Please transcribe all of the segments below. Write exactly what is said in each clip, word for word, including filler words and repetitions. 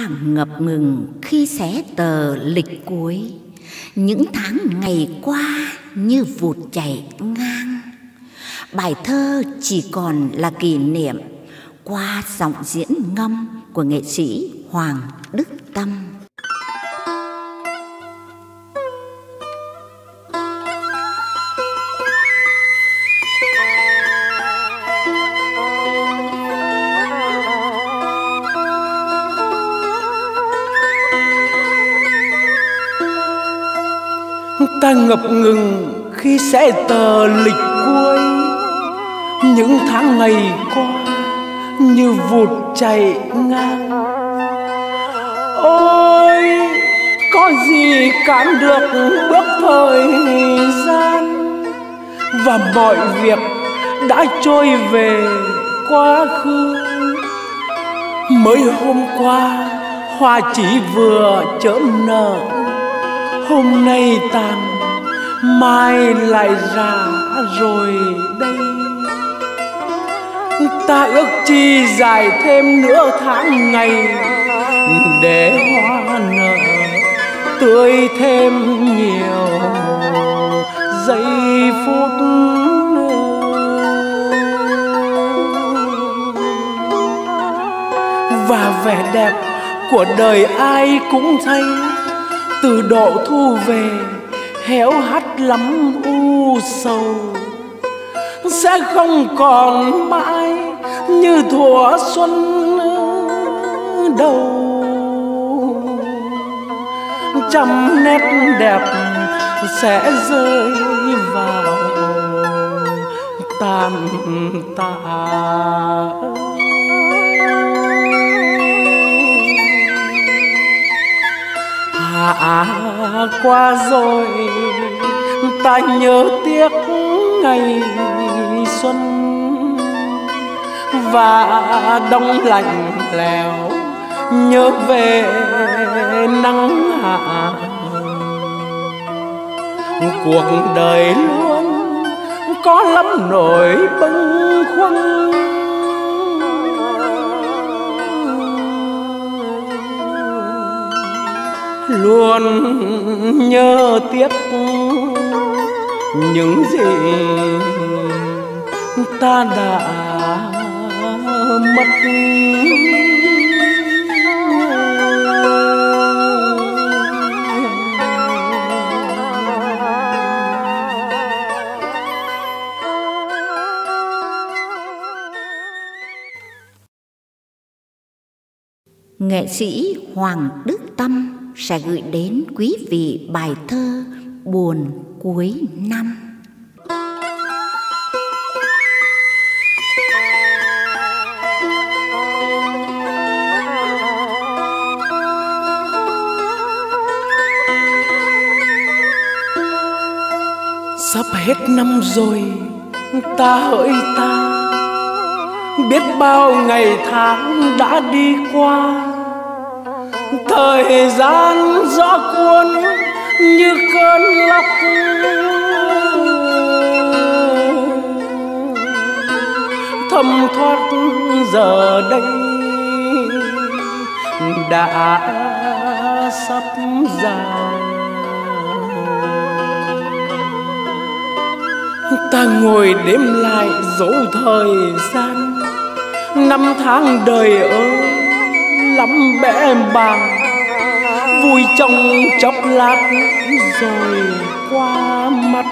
ngập ngừng khi xé tờ lịch cuối. Những tháng ngày qua như vụt chạy ngang. Bài thơ chỉ còn là kỷ niệm qua giọng diễn ngâm của nghệ sĩ Hoàng Đức Tâm. Ta ngập ngừng khi xé tờ lịch cuối. Những tháng ngày qua như vụt chạy ngang. Ôi, có gì cản được bước thời gian, và mọi việc đã trôi về quá khứ. Mới hôm qua hoa chỉ vừa chớm nở, hôm nay tàn mai lại rã rồi đây. Ta ước chi dài thêm nửa tháng ngày, để hoa nở tươi thêm nhiều giây phút. Và vẻ đẹp của đời ai cũng thấy, từ độ thu về héo hắt lắm u sầu. Sẽ không còn mãi như thuở xuân đầu. Trăm nét đẹp sẽ rơi vào tàn tạ. Hạ qua rồi ta nhớ tiếc ngày xuân, và đông lạnh lẽo nhớ về nắng hạ. Cuộc đời luôn có lắm nỗi bâng khuâng, luôn nhớ tiếc những gì ta đã mất. Nghệ sĩ Hoàng Đức Tâm sẽ gửi đến quý vị bài thơ Buồn cuối năm. Sắp hết năm rồi ta hỡi ta, biết bao ngày tháng đã đi qua. Thời gian gió cuốn như cơn lốc, thấm thoát giờ đây đã sắp già. Ta ngồi đếm lại dấu thời gian, năm tháng đời ơi lắm bẽ bàng. Vui trong chốc lát rồi qua mắt,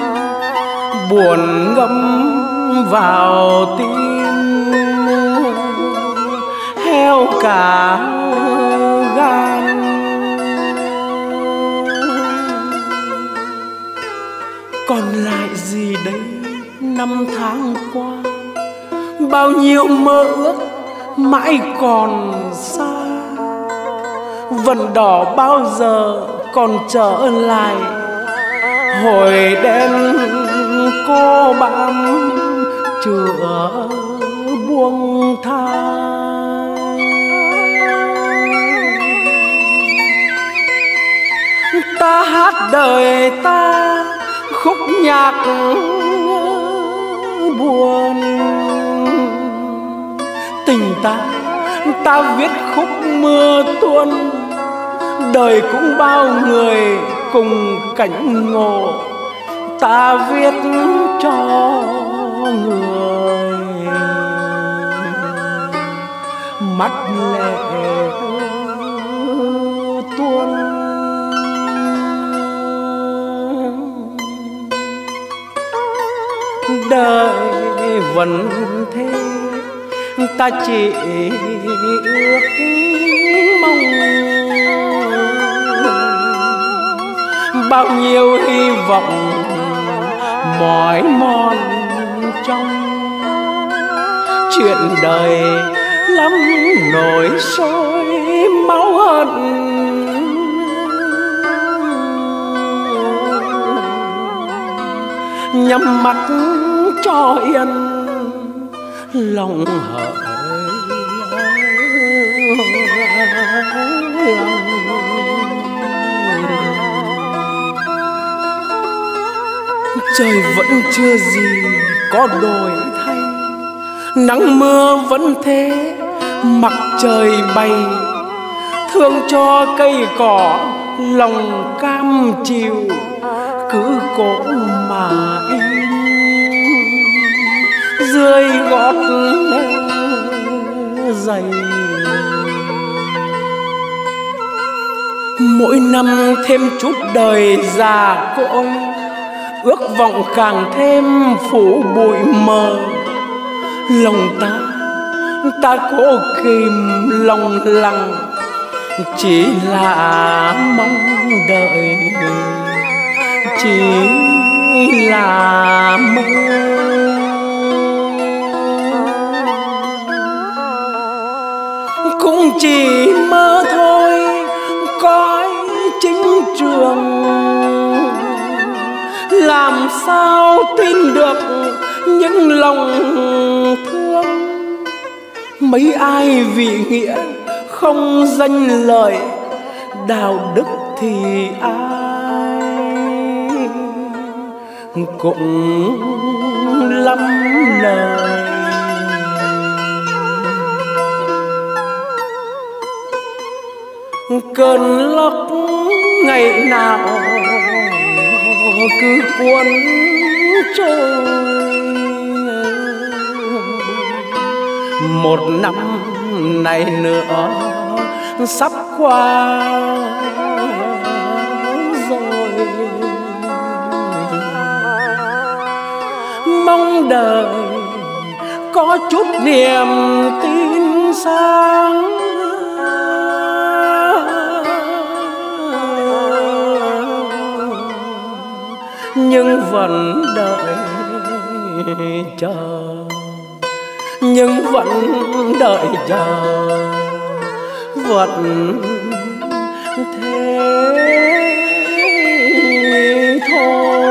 buồn ngấm vào tim heo cả gan. Còn lại gì đây năm tháng qua, bao nhiêu mơ ước mãi còn xa. Vần đỏ bao giờ còn trở lại, hồi đen cô bám chữa buông tha. Ta hát đời ta khúc nhạc buồn, tình ta ta viết khúc mưa tuôn. tuôn. Đời cũng bao người cùng cảnh ngộ, ta viết cho người mắt lệ tuôn. Đời vẫn thế, ta chỉ ước mong bao nhiêu hy vọng mỏi mòn trong chuyện đời lắm nổi sôi máu hận. Nhắm mắt cho yên lòng hỡi trời vẫn chưa gì có đổi thay, nắng mưa vẫn thế, mặt trời bay thương cho cây cỏ lòng cam chịu cứ cố mà in dưới gót giày. Mỗi năm thêm chút đời già cỗi, ước vọng càng thêm phủ bụi mờ. Lòng ta ta cố kìm lòng lặng, chỉ là mong đợi, chỉ là mơ. Cũng chỉ mơ thôi, cõi chính trường làm sao tin được những lòng thương. Mấy ai vì nghĩa không danh lợi, đạo đức thì ai cũng lắm lời. Cơn lốc ngày nào cứ cuốn trôi, một năm này nữa sắp qua rồi. Mong đời có chút niềm tin sáng, nhưng vẫn đợi chờ, nhưng vẫn đợi chờ, vẫn thế thôi.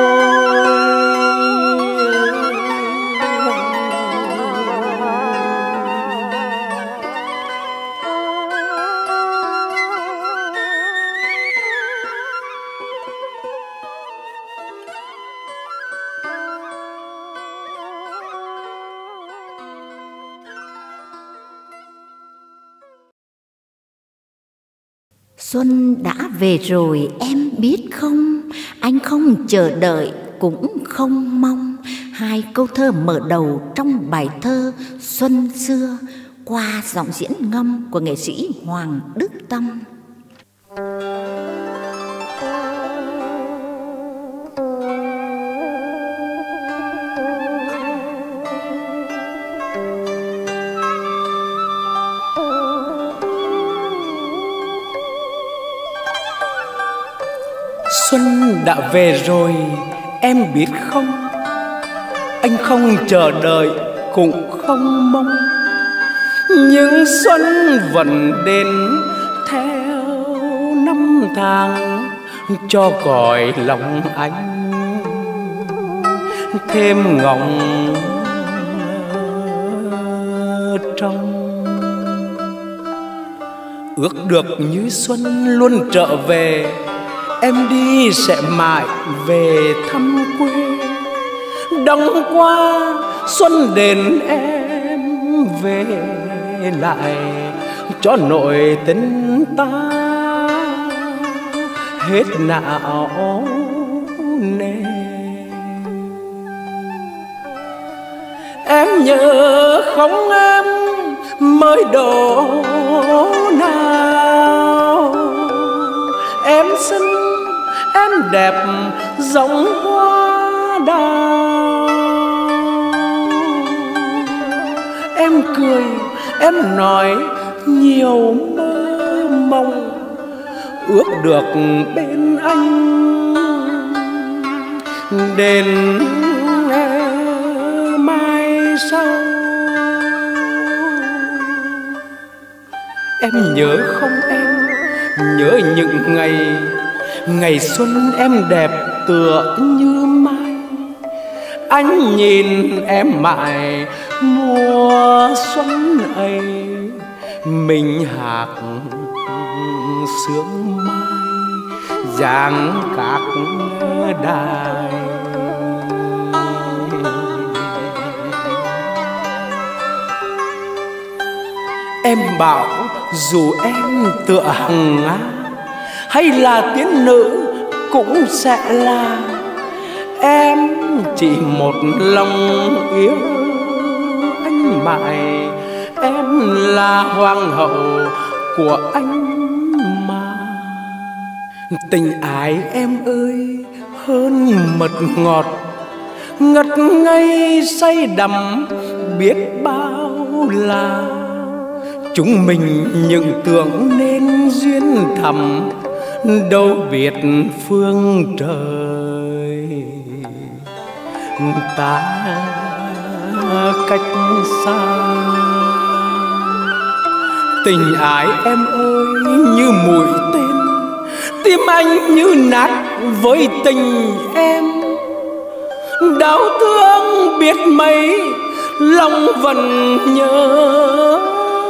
Xuân đã về rồi em biết không, anh không chờ đợi cũng không mong. Hai câu thơ mở đầu trong bài thơ Xuân Xưa qua giọng diễn ngâm của nghệ sĩ Hoàng Đức Tâm. Xuân đã về rồi em biết không, anh không chờ đợi cũng không mong. Nhưng xuân vẫn đến theo năm tháng, cho cõi lòng anh thêm ngóng trong. Ước được như xuân luôn trở về, em đi sẽ mãi về thăm quê. Đông qua xuân đến em về lại, cho nổi tình ta hết não nề. Em nhớ không em mới độ nào, em xinh em đẹp giống hoa đào. Em cười em nói nhiều mơ mộng, ước được bên anh đến mai sau. Em nhớ không em, nhớ những ngày ngày xuân em đẹp tựa như mai. Anh nhìn em mãi mùa xuân ấy, mình hạc sương mai dáng các đài. Em bảo dù em tựa hằng Nga hay là tiên nữ cũng sẽ là em, chỉ một lòng yêu anh mãi. Em là hoàng hậu của anh mà. Tình ái em ơi hơn mật ngọt, ngất ngây say đắm biết bao là. Chúng mình những tưởng nên duyên thầm, đâu biết phương trời ta cách xa. Tình ái em ơi như mũi tên, tim anh như nát với tình em. Đau thương biết mấy lòng vẫn nhớ,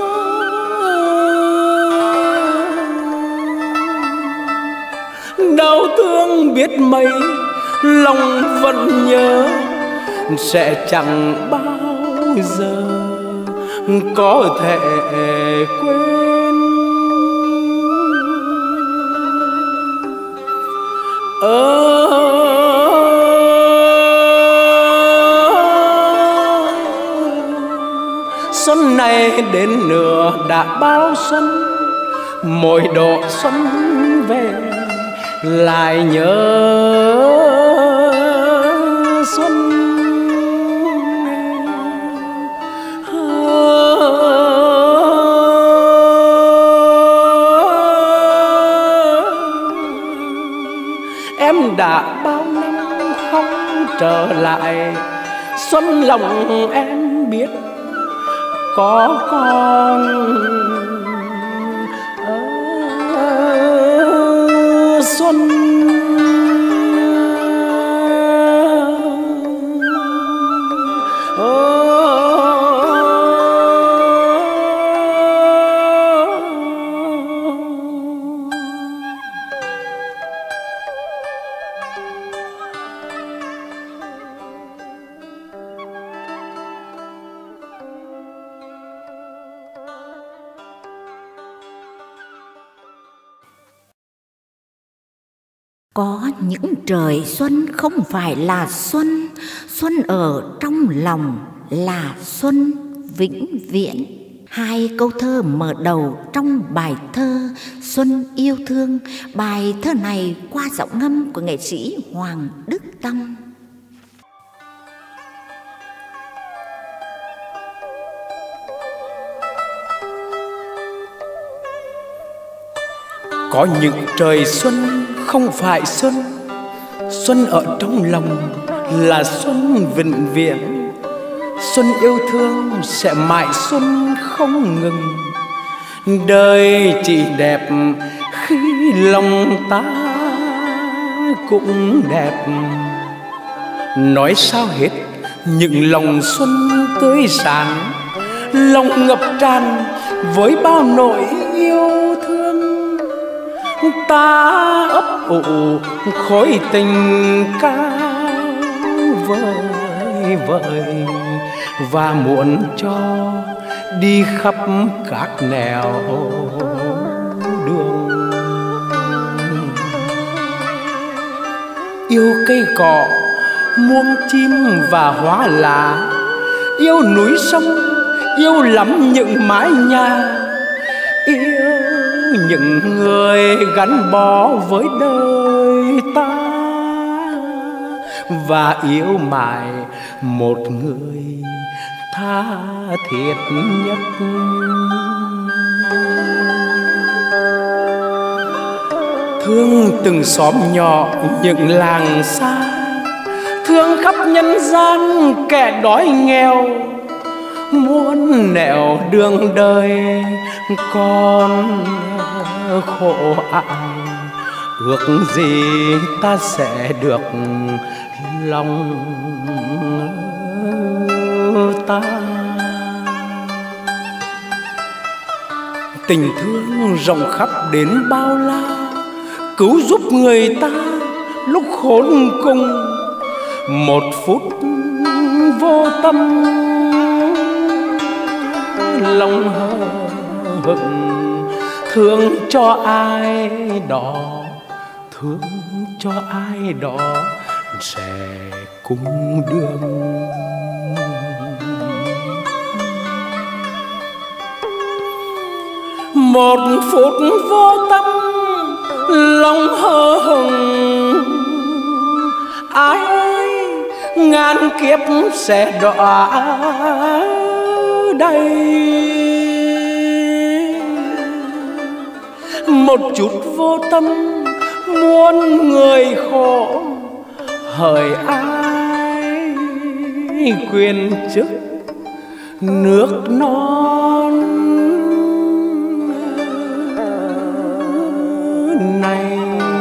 đau thương biết mấy lòng vẫn nhớ. Sẽ chẳng bao giờ có thể quên. Ờ, xuân này đến nửa đã bao xuân, mỗi độ xuân về lại nhớ xuân. Em đã bao năm không trở lại, xuân lòng em biết có con ở xuân. Có những trời xuân không phải là xuân, xuân ở trong lòng là xuân vĩnh viễn. Hai câu thơ mở đầu trong bài thơ Xuân Yêu Thương. Bài thơ này qua giọng ngâm của nghệ sĩ Hoàng Đức Tâm. Có những trời xuân không phải xuân, xuân ở trong lòng là xuân vĩnh viễn. Xuân yêu thương sẽ mãi xuân không ngừng, đời chỉ đẹp khi lòng ta cũng đẹp. Nói sao hết những lòng xuân tươi sáng, lòng ngập tràn với bao nỗi yêu thương. Ta ấp ủ khối tình cao vời vời và muốn cho đi khắp các nẻo đường. Yêu cây cỏ, muông chim và hoa lá, yêu núi sông, yêu lắm những mái nhà, yêu những người gắn bó với đời ta, và yêu mãi một người tha thiết nhất. Thương từng xóm nhỏ những làng xa, thương khắp nhân gian kẻ đói nghèo, muôn nẻo đường đời con khổ ải. Ước gì ta sẽ được lòng ta. Tình thương rộng khắp đến bao la, cứu giúp người ta lúc khốn cùng. Một phút vô tâm lòng hờ hững, thương cho ai đó, thương cho ai đó sẽ cùng đường. Một phút vô tâm lòng hờ hững, ai ơi ngàn kiếp sẽ đọa đây. Một chút vô tâm muôn người khổ, hỡi ai quyền chức nước non này.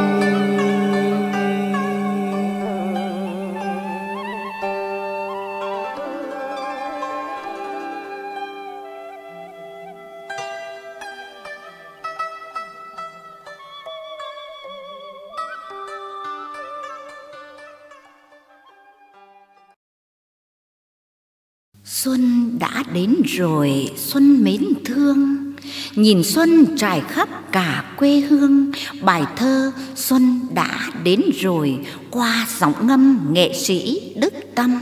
Xuân đã đến rồi, xuân mến thương, nhìn xuân trải khắp cả quê hương. Bài thơ Xuân đã đến rồi qua giọng ngâm nghệ sĩ Đức Tâm.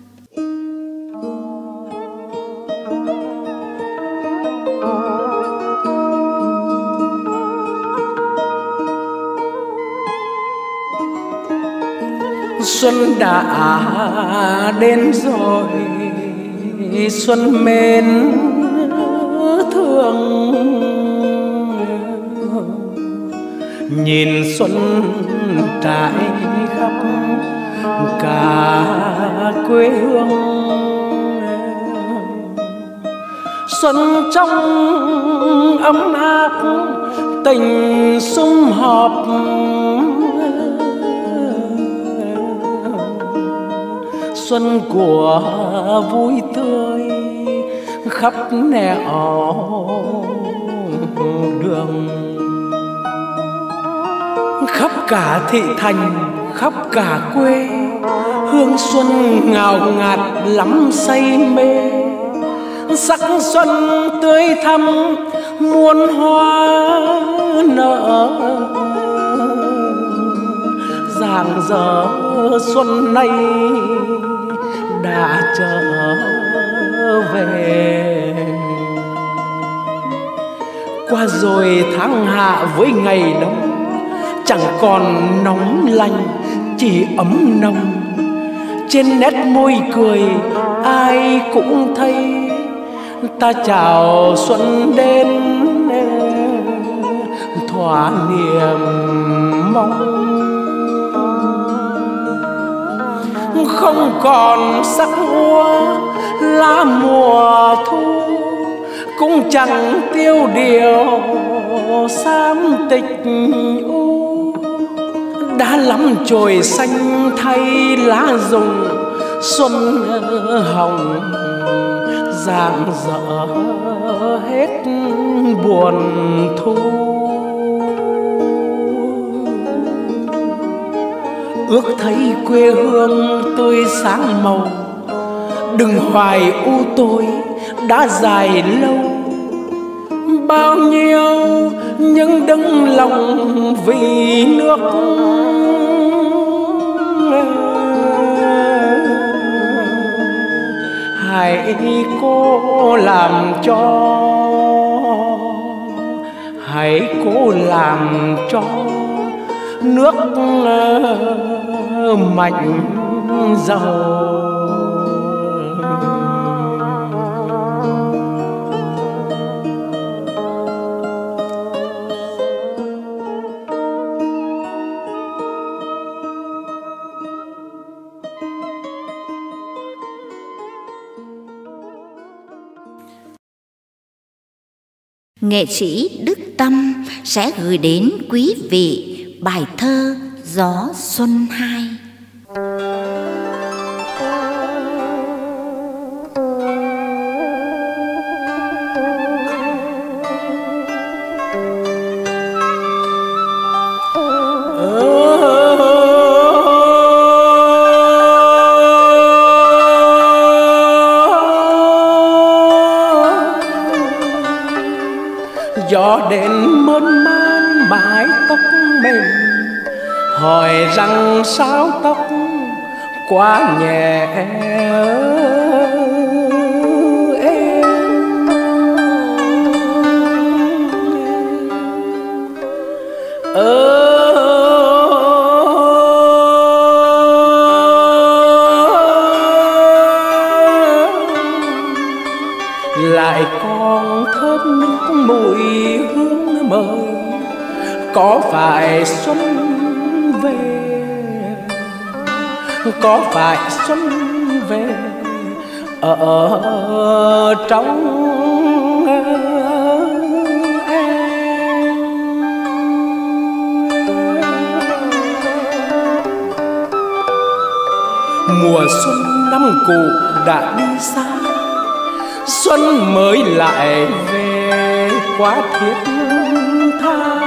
Xuân đã đến rồi, xuân mến thương, nhìn xuân trải khắp cả quê hương. Xuân trong ấm áp tình sum họp, xuân của vui tươi khắp nẻo đường. Khắp cả thị thành, khắp cả quê, hương xuân ngào ngạt lắm say mê. Sắc xuân tươi thắm muôn hoa nở, rạng rỡ xuân nay đã trở về. Qua rồi tháng hạ với ngày đông, chẳng còn nóng lạnh chỉ ấm nồng. Trên nét môi cười ai cũng thấy ta chào xuân đến, thỏa niềm mong. Không còn sắc hoa lá mùa thu, cũng chẳng tiêu điều xám tịch u. Đã lắm chồi xanh thay lá rụng, xuân hồng rạng rỡ hết buồn thu. Ước thấy quê hương tươi sáng màu, đừng hoài u tối đã dài lâu, bao nhiêu những đấng lòng vì nước. Hãy cố làm cho, hãy cố làm cho nước mạnh giàu. Nghệ sĩ Đức Tâm sẽ gửi đến quý vị bài thơ Gió Xuân hai. Gió đến mơn man mái tóc mềm, hỏi rằng sao tóc quá nhẹ em. Ơ lại còn thơm nước mùi hương mời, có phải xuân về, có phải xuân về ở trong em. Mùa xuân năm cũ đã đi xa, xuân mới lại về quá thiết tha.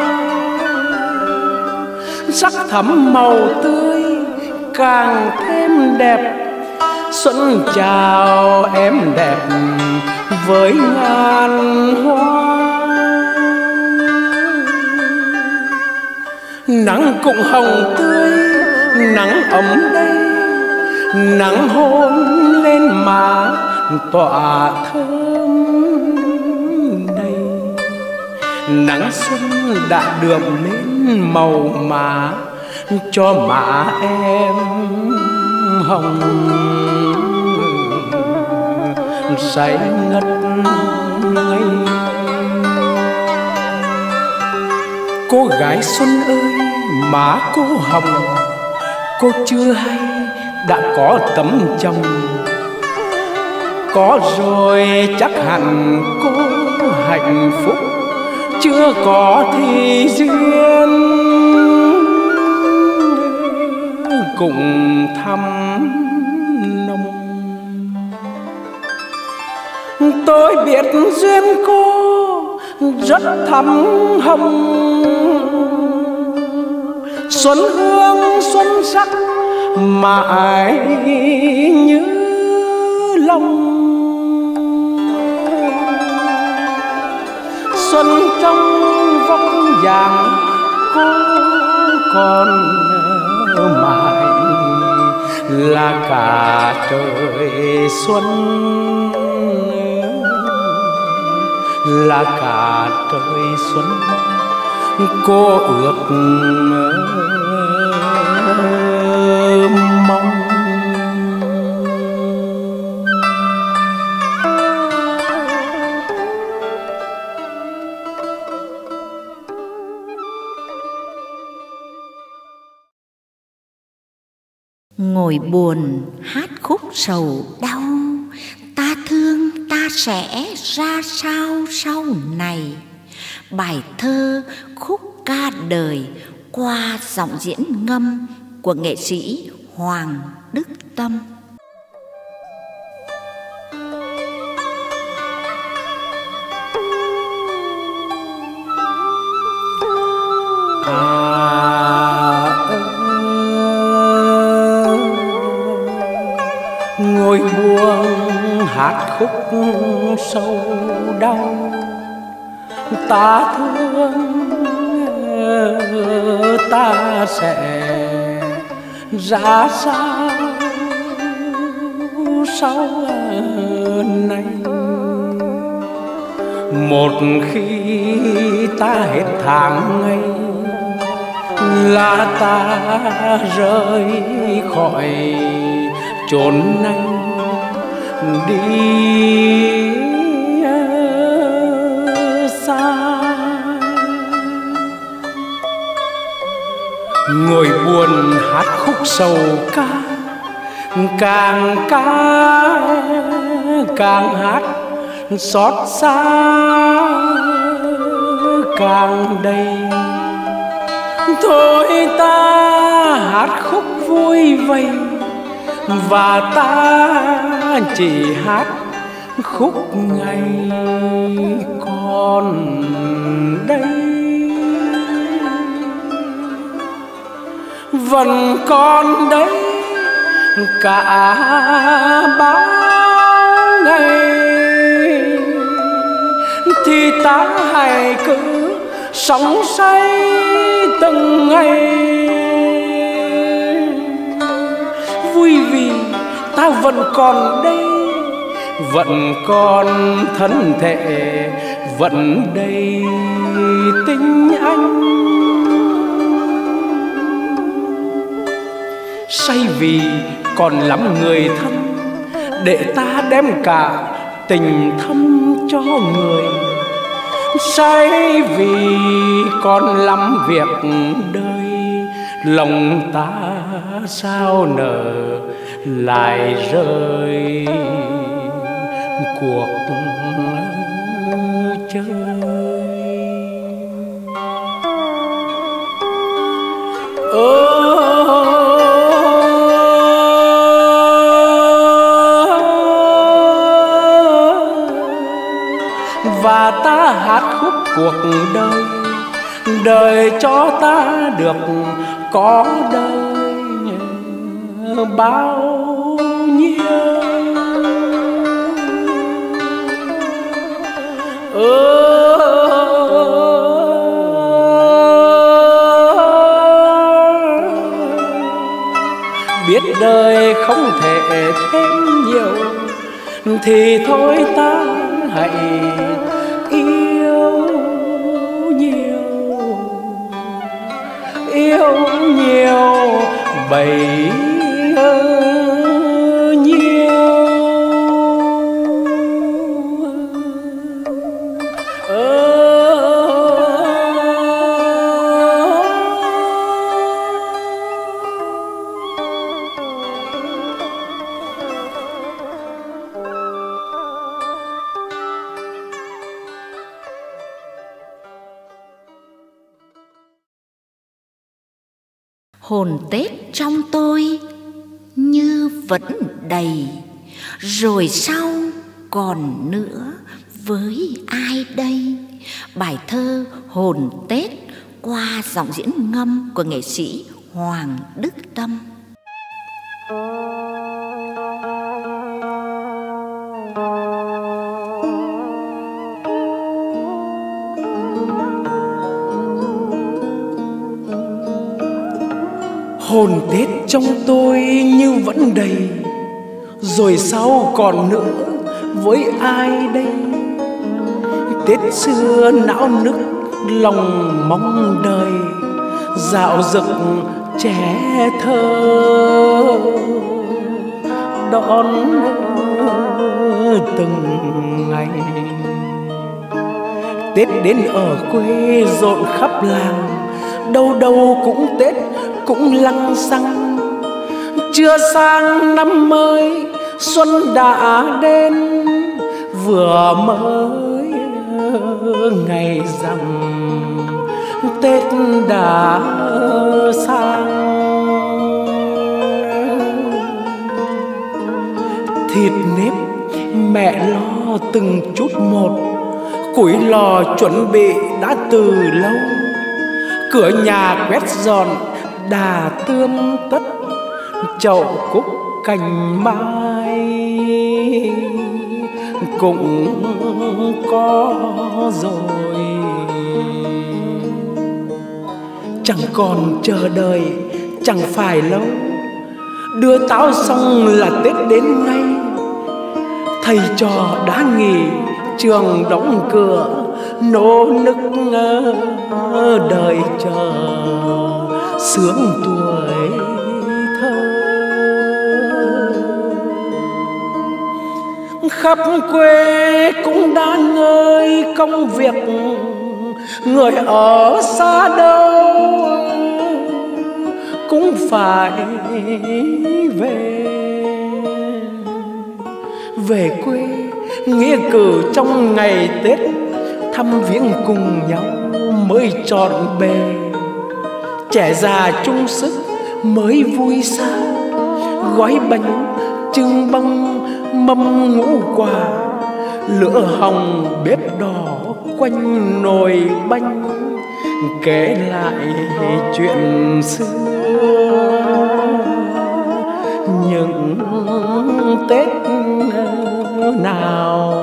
Sắc thắm màu tươi càng thêm đẹp, xuân chào em đẹp với ngàn hoa. Nắng cũng hồng tươi, nắng ấm đây, nắng hôn lên má tỏa thơm đầy. Nắng xuân đã đượm lên màu má cho má em hồng say ngất ngây. Cô gái xuân ơi má cô hồng, cô chưa hay đã có tấm chồng. Có rồi chắc hẳn cô hạnh phúc, chưa có thì duyên cùng thăm nồng. Tôi biết duyên cô rất thắm hồng, xuân hương xuân sắc mãi như lòng. Xuân trong vóc dáng cô còn mãi là cả trời xuân, là cả trời xuân cô ước mong. Ngồi buồn hát khúc sầu đau, ta thương ta sẽ ra sao sau này. Bài thơ khúc ca đời qua giọng diễn ngâm của nghệ sĩ Hoàng Đức Tâm. Ngồi buông hát khúc sâu đau. Ta thương ta sẽ ra sao sau này. Một khi ta hết tháng ngày là ta rời khỏi chốn này đi xa. Ngồi buồn hát khúc sầu ca, càng ca càng hát xót xa càng đầy. Thôi ta hát khúc vui vầy và ta chỉ hát khúc ngày còn đây. Vẫn còn đấy cả bao ngày thì ta hãy cứ sống say từng ngày. Vui vì ta vẫn còn đây, vẫn còn thân thể, vẫn đầy tình anh. Say vì còn lắm người thân, để ta đem cả tình thâm cho người. Say vì còn lắm việc đời, lòng ta sao nở lại rơi cuộc chơi. Và ta hát khúc cuộc đời, đời cho ta được có đời bao nhiêu. Biết đời không thể thêm nhiều thì thôi ta hãy yêu nhiều, yêu nhiều bấy nhiêu. Hồn Tết trong tôi như vẫn đầy, rồi sau còn nữa với ai đây? Bài thơ Hồn Tết qua giọng diễn ngâm của nghệ sĩ Hoàng Đức Tâm. Hồn Tết trong tôi như vẫn đầy, rồi sau còn nữa với ai đây? Tết xưa não nức lòng mong đời, dạo dực trẻ thơ đón từng ngày. Tết đến ở quê rộn khắp làng, đâu đâu cũng Tết cũng lăng xăng. Chưa sang năm mới xuân đã đến, vừa mới ngày rằm Tết đã sang. Thịt nếp mẹ lo từng chút một, củi lò chuẩn bị đã từ lâu. Cửa nhà quét dọn đà tươm tất, chậu cúc cành mai cũng có rồi. Chẳng còn chờ đợi, chẳng phải lâu, đưa táo xong là Tết đến ngay. Thầy trò đã nghỉ, trường đóng cửa, nô nức đợi chờ sướng tuổi thơ. Khắp quê cũng đã ngơi công việc, người ở xa đâu cũng phải về. Về quê nghĩa cử trong ngày Tết, thăm viếng cùng nhau mới trọn bề. Trẻ già chung sức mới vui sao, gói bánh trưng bông mâm ngũ quả, lửa hồng bếp đỏ quanh nồi bánh, kể lại chuyện xưa những Tết nào.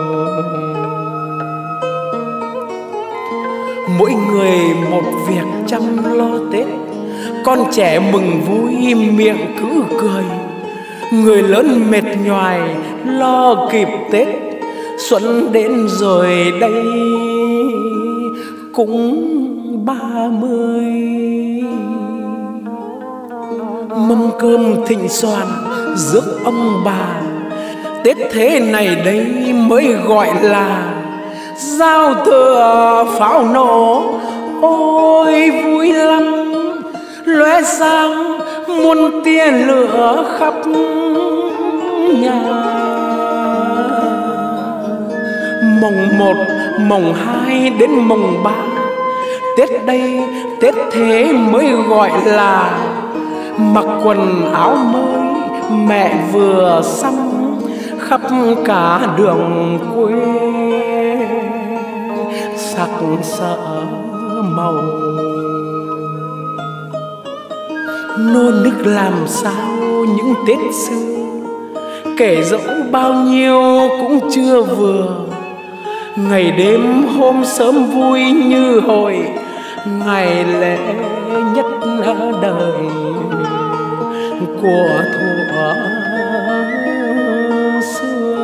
Mỗi người một việc chăm lo Tết, con trẻ mừng vui miệng cứ cười, người lớn mệt nhoài lo kịp Tết. Xuân đến rồi đây cũng ba mươi, mâm cơm thịnh soàn rước ông bà. Tết thế này đây mới gọi là giao thừa pháo nổ. Ôi vui lắm, lóe sáng muôn tia lửa khắp nhà. Mồng một, mồng hai đến mồng ba, Tết đây Tết thế mới gọi là mặc quần áo mới mẹ vừa xăm, khắp cả đường quê sặc sỡ màu. Nô nức làm sao những Tết xưa, kể dẫu bao nhiêu cũng chưa vừa. Ngày đêm hôm sớm vui như hồi, ngày lễ nhất đời của thuở xưa.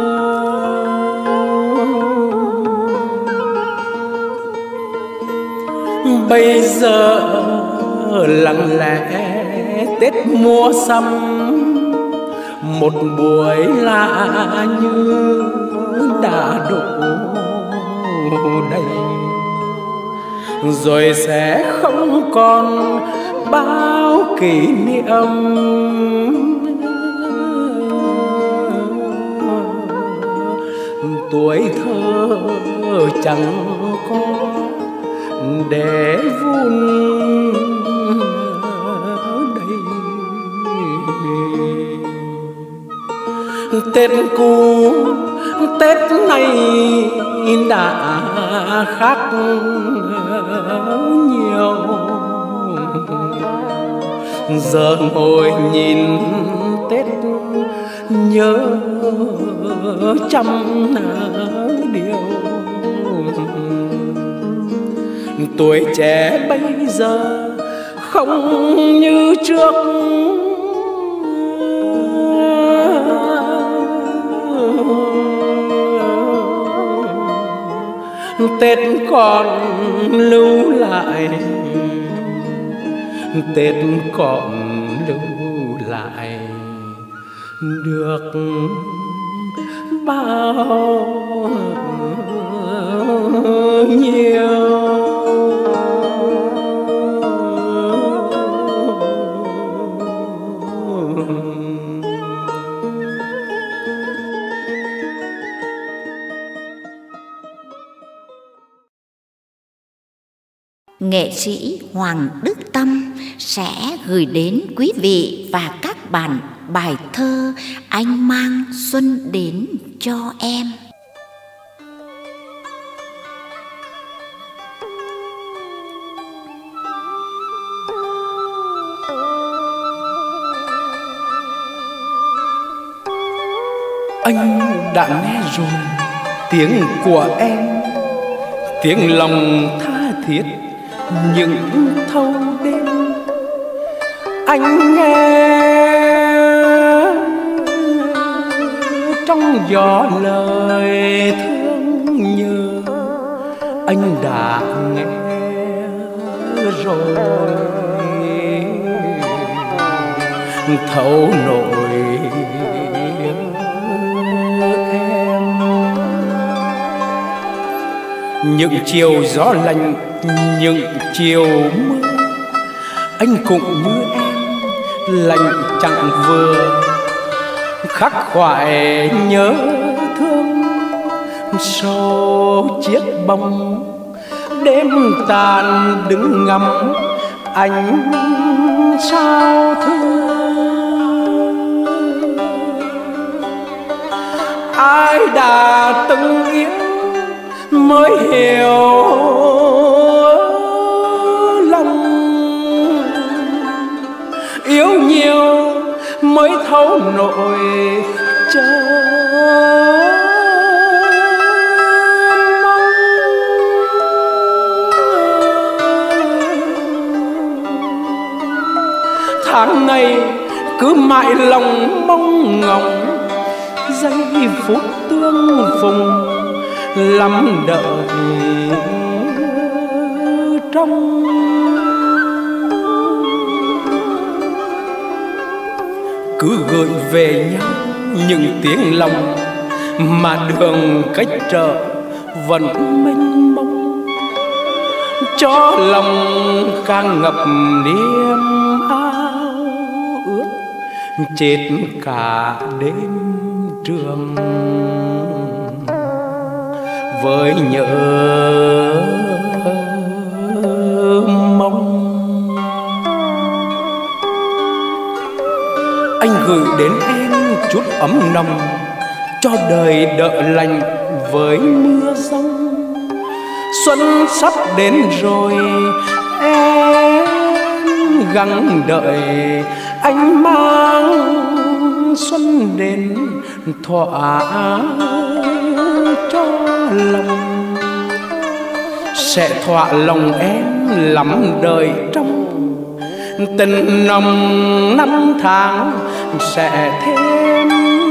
Bây giờ lặng lẽ Tết mua sắm, một buổi lạ như đã đủ đầy, rồi sẽ không còn bao kỷ niệm. Tuổi thơ chẳng có để vun đầy. Tết cũ Tết này đã khác nhiều, giờ ngồi nhìn Tết nhớ trăm điều. Tuổi trẻ bây giờ không như trước, Tết còn lưu lại, Tết còn lưu lại được bao nhiêu. Nghệ sĩ Hoàng Đức Tâm sẽ gửi đến quý vị và các bạn bài thơ Anh Mang Xuân Đến Cho Em. Anh đã nghe rồi, tiếng của em, tiếng lòng tha thiết những thâu đêm. Anh nghe trong gió lời thương nhớ, anh đã nghe rồi thấu nỗi em. Những chiều gió lạnh, những chiều mưa, anh cũng như em lạnh chẳng vừa, khắc khoải nhớ thương sau chiếc bóng đêm tàn đứng ngắm ánh sao thương. Ai đã từng yêu mới hiểu lòng, yêu nhiều mới thấu nỗi chờ mong. Tháng ngày cứ mãi lòng mong ngóng, giây phút tương phùng lắm đợi trong. Cứ gửi về nhau những tiếng lòng mà đường cách trở vẫn mênh mông, cho lòng càng ngập niềm ao ước chết cả đêm trường với nhớ mong. Anh gửi đến em chút ấm nồng, cho đời đợi lành với mưa giông. Xuân sắp đến rồi em gắng đợi, anh mang xuân đến thỏa cho lòng. Sẽ thỏa lòng em lắm đời trong, tình nồng năm tháng sẽ thêm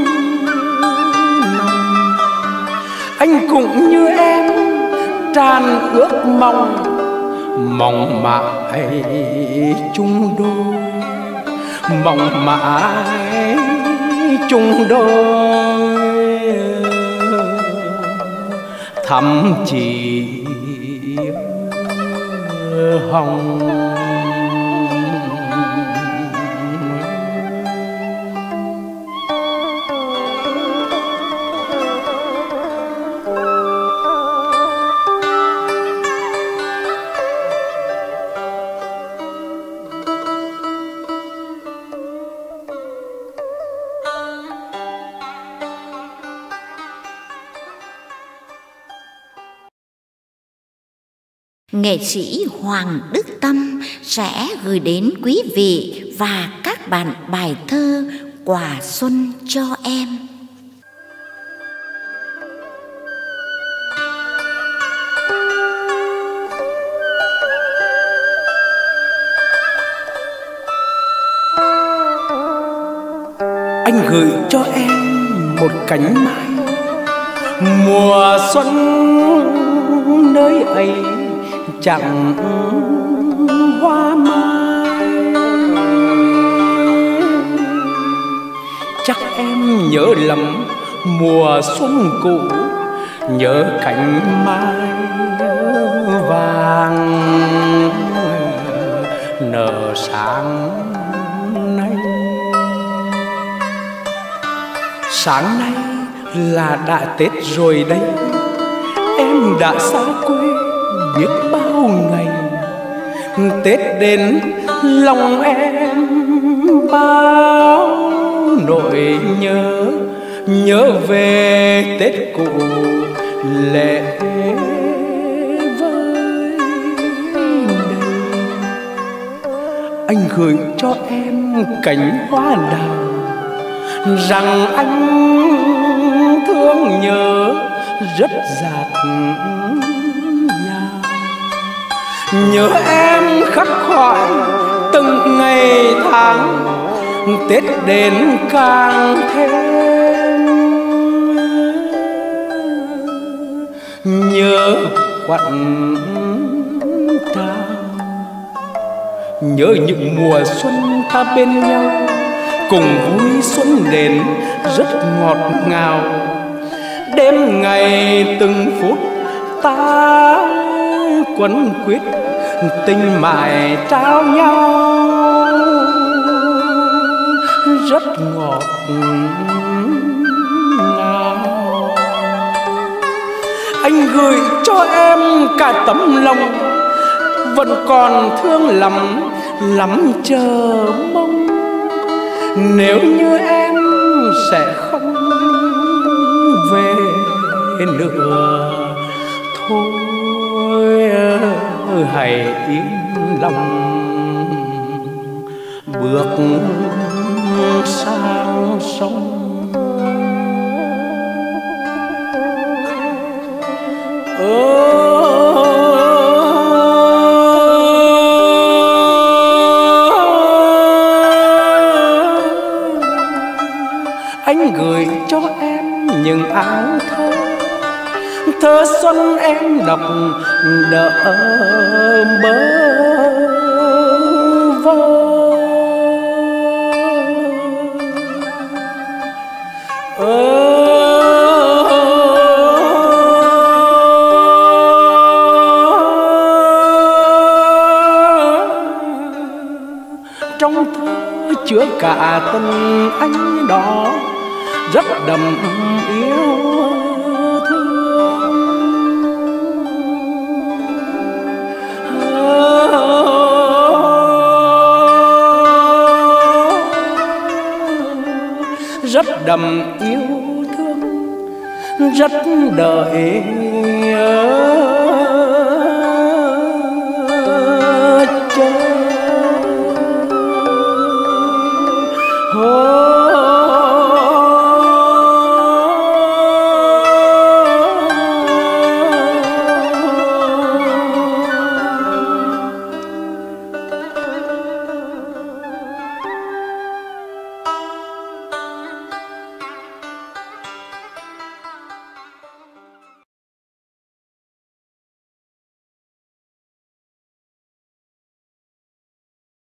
nồng. Anh cũng như em tràn ước mong, mong mãi chung đôi, mong mãi chung đôi. Thắm chỉ hồng. Nghệ sĩ Hoàng Đức Tâm sẽ gửi đến quý vị và các bạn bài thơ Quà Xuân cho em. Anh gửi cho em một cánh mai, mùa xuân nơi ấy chẳng hoa mai. Chắc em nhớ lắm mùa xuân cũ, nhớ cánh mai vàng nở sáng nay. Sáng nay là đã Tết rồi đây, em đã xa quê biết bao ngày. Tết đến lòng em bao nỗi nhớ, nhớ về Tết cũ lệ vơi đầy. Anh gửi cho em cánh hoa đào, rằng anh thương nhớ rất dạt dào. Nhớ em khắc khoải từng ngày tháng, Tết đến càng thêm nhớ quặn trao. Nhớ những mùa xuân ta bên nhau, cùng vui xuân đến rất ngọt ngào. Đêm ngày từng phút ta quấn quýt, tình mãi trao nhau rất ngọt ngào. Anh gửi cho em cả tấm lòng, vẫn còn thương lắm lắm chờ mong. Nếu như em sẽ không về nữa, thôi hãy yên lòng bước sang sông. Anh gửi cho em những áo thơ, thơ xuân em đọc đỡ bơ vơ. Trong thơ chứa cả tình anh đó rất đậm yêu thương. Rất đậm yêu thương, rất đợi